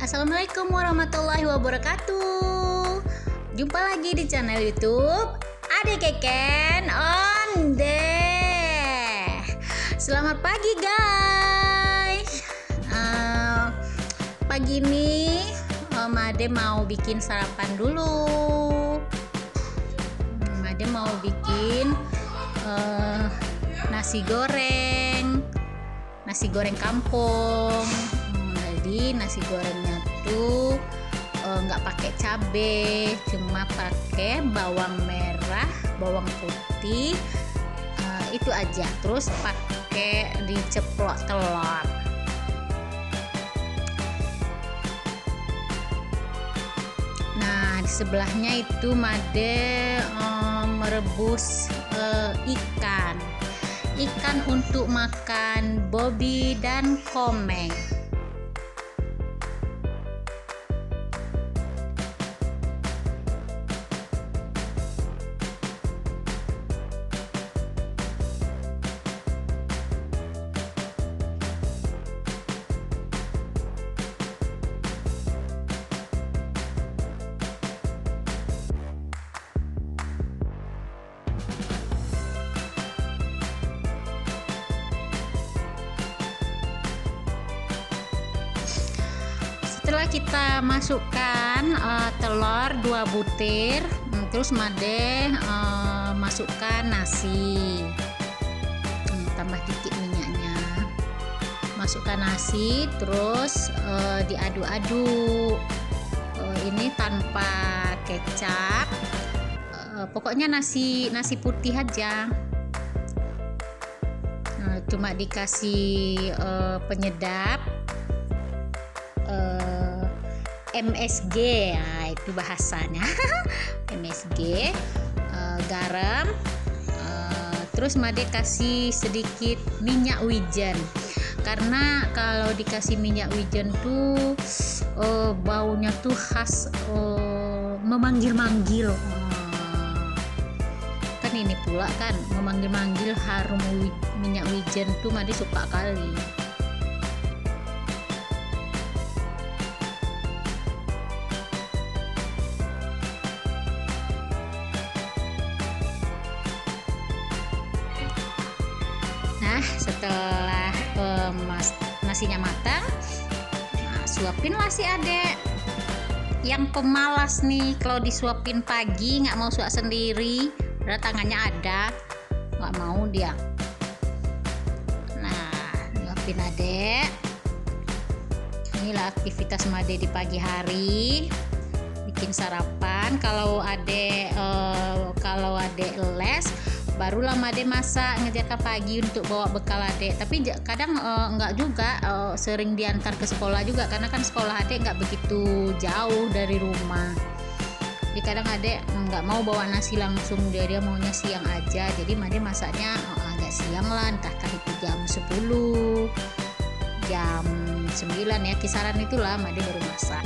Assalamualaikum warahmatullahi wabarakatuh. Jumpa lagi di channel YouTube Ade Keken on deh. Selamat pagi guys. Pagi ini Made mau bikin sarapan dulu. Made mau bikin nasi goreng kampung. Jadi nasi gorengnya tuh nggak pakai cabai, cuma pakai bawang merah, bawang putih, itu aja. Terus pakai diceplok telur. Nah, di sebelahnya itu Made merebus ikan untuk makan Bobby dan Komeng. Setelah kita masukkan telur 2 butir, terus Made masukkan nasi, tambah dikit minyaknya, masukkan nasi, terus diaduk-aduk. Ini tanpa kecap, pokoknya nasi putih aja. Cuma dikasih penyedap MSG, ya itu bahasanya. MSG, garam, terus Made kasih sedikit minyak wijen, karena kalau dikasih minyak wijen tuh baunya tuh khas, memanggil-manggil. Kan ini pula kan memanggil-manggil, harum minyak wijen tuh Made suka kali. Nah, setelah nasinya matang, suapinlah si adek yang pemalas nih. Kalau disuapin pagi nggak mau suap sendiri, padahal tangannya ada, nggak mau dia. Nah, suapin adek. Inilah aktivitas Made di pagi hari, bikin sarapan. Kalau adek les, barulah Made masak ngerjakan pagi untuk bawa bekal adek. Tapi kadang enggak juga, sering diantar ke sekolah juga, karena kan sekolah adek nggak begitu jauh dari rumah. Jadi kadang adek nggak mau bawa nasi langsung, dia maunya siang aja. Jadi Made masaknya agak siang lah, entahkah itu jam 10, jam 9 ya, kisaran itulah Made baru masak.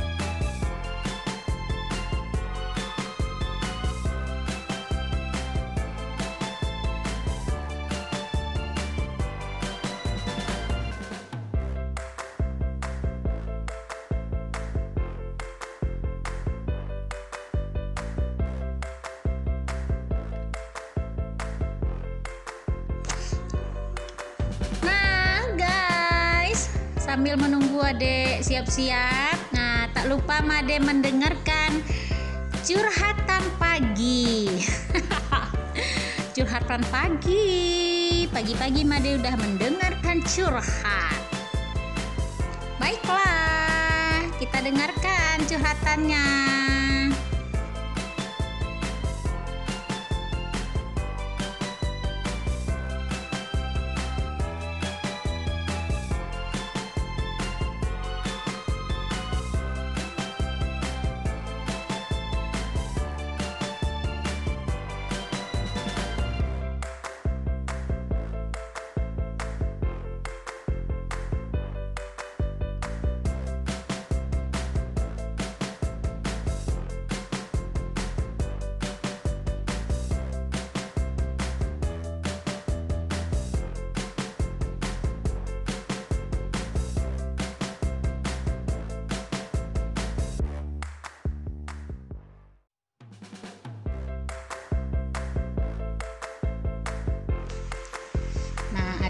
Sambil menunggu adek siap-siap, nah tak lupa Made mendengarkan curhatan pagi. Curhatan pagi-pagi Made udah mendengarkan curhat. Baiklah, kita dengarkan curhatannya.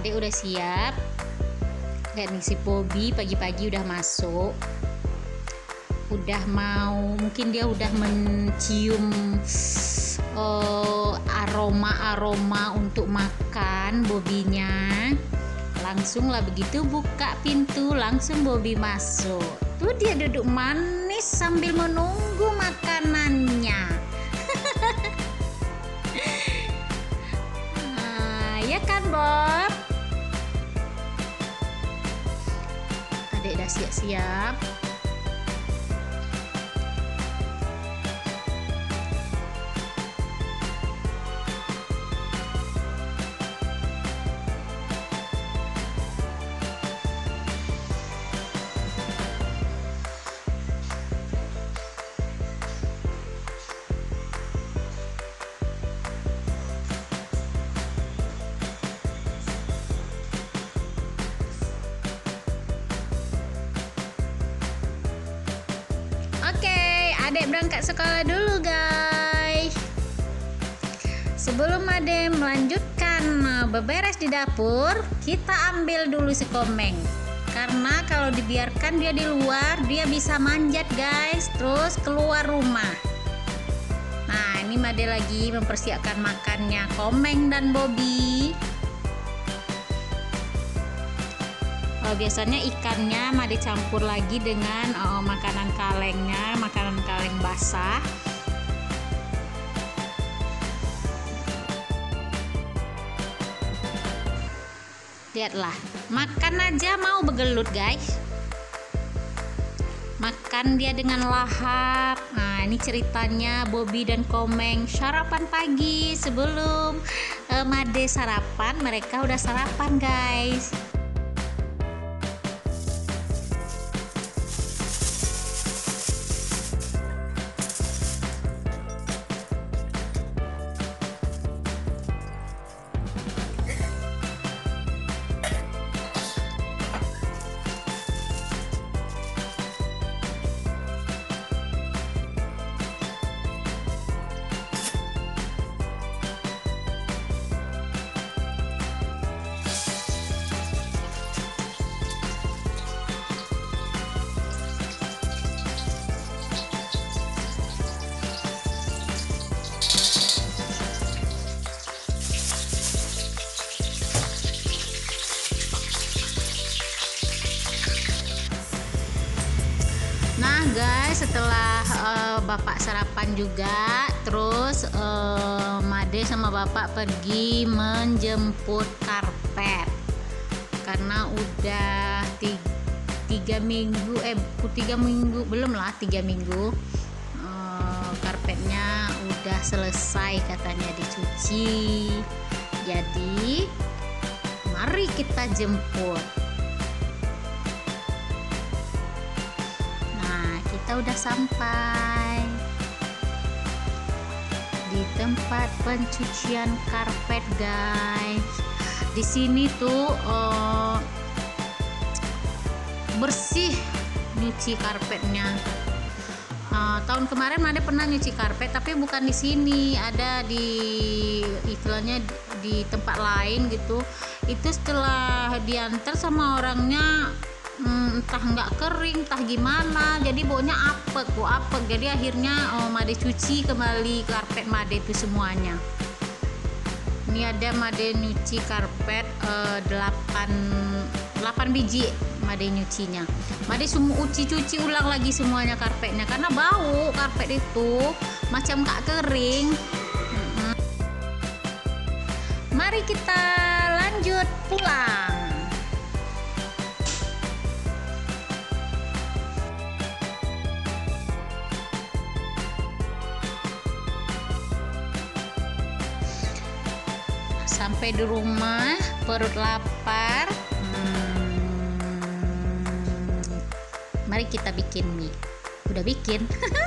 Adek udah siap. Lihat nih, si Bobby pagi-pagi udah masuk. Udah mau, mungkin dia udah mencium aroma untuk makan Bobinya. Langsung lah begitu buka pintu, langsung Bobby masuk. Tuh dia duduk manis sambil menunggu makanannya. Ya kan Bob? Adek udah siap-siap. Adek berangkat sekolah dulu guys. Sebelum adek melanjutkan beberes di dapur, kita ambil dulu si Komeng. Karena kalau dibiarkan dia di luar, dia bisa manjat guys, terus keluar rumah. Nah ini Made lagi mempersiapkan makannya Komeng dan Bobby. Biasanya ikannya Made campur lagi dengan makanan kalengnya, makanan kaleng basah. Lihatlah, makan aja mau begelut guys. Makan dia dengan lahap. Nah ini ceritanya Bobby dan Komeng sarapan pagi. Sebelum Made sarapan, mereka udah sarapan guys. Nah guys, setelah bapak sarapan juga, terus Made sama bapak pergi menjemput karpet karena udah 3 minggu belum lah 3 minggu karpetnya udah selesai katanya dicuci. Jadi mari kita jemput. Kita udah sampai di tempat pencucian karpet guys. Di sini tuh bersih nyuci karpetnya. Tahun kemarin Made pernah nyuci karpet tapi bukan di sini, ada di iklannya di tempat lain gitu. Itu setelah diantar sama orangnya entah nggak kering, entah gimana, jadi baunya apek, jadi akhirnya Made cuci kembali karpet Made itu semuanya. Ini ada Made nyuci karpet 8 biji Made nyucinya. Made cuci ulang lagi semuanya karpetnya karena bau karpet itu macam nggak kering. Mari kita lanjut pulang. Sampai di rumah perut lapar. Mari kita bikin mie. Udah bikin.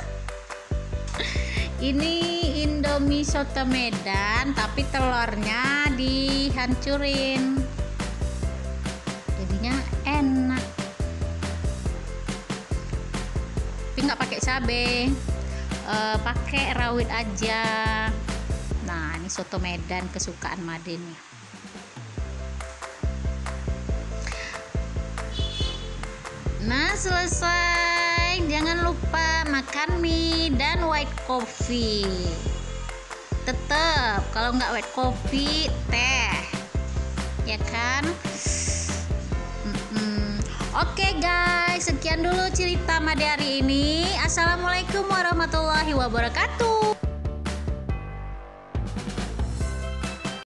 Ini Indomie soto Medan tapi telurnya dihancurin. Jadinya enak. Tapi nggak pakai cabai. Pakai rawit aja. Nah ini soto Medan kesukaan Made nih. Nah, selesai. Jangan lupa makan mie dan white coffee. Tetap kalau nggak white coffee, teh, ya kan? Oke guys, sekian dulu cerita Made hari ini. Assalamualaikum warahmatullahi wabarakatuh.